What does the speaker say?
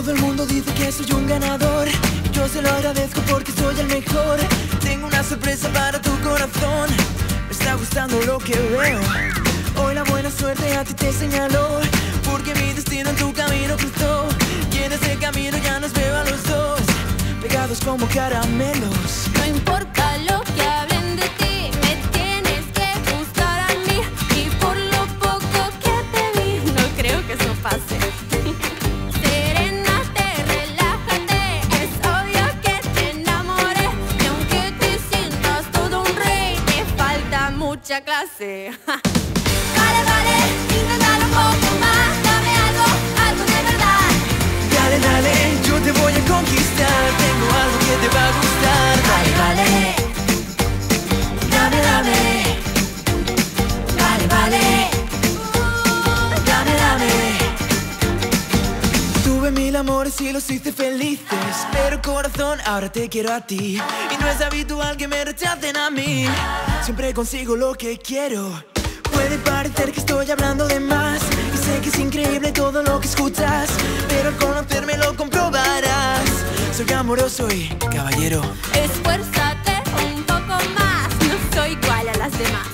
Todo el mundo dice que soy un ganador. Yo se lo agradezco porque soy el mejor. Tengo una sorpresa para tu corazón. Me está gustando lo que veo. Hoy la buena suerte a ti te señaló, porque mi destino en tu camino cruzó. Y en ese camino ya nos veo a los dos, pegados como caramelos. No importa lo que hablen de ti, me tienes que gustar a mí. Y por lo poco que te vi, no creo que eso pase. Serénate, relájate, es obvio que te enamoré. Y aunque te sientas todo un rey, te falta mucha clase. Vale, vale, inténtalo un poco más. Dame algo, algo de verdad. Dale, dale, yo te voy a conquistar. Tengo algo que te va a gustar. Vale, vale, dame, dame. Vale, vale, dame, dame. Tuve mil amores y los hice felices, pero corazón, ahora te quiero a ti. Y no es habitual que me rechacen a mí. Siempre consigo lo que quiero. Puede parecer que estoy hablando de más, y sé que es increíble todo lo que escuchas, pero al conocerme lo comprobarás. Soy amoroso y caballero. Esfuérzate un poco más, no soy igual a las demás.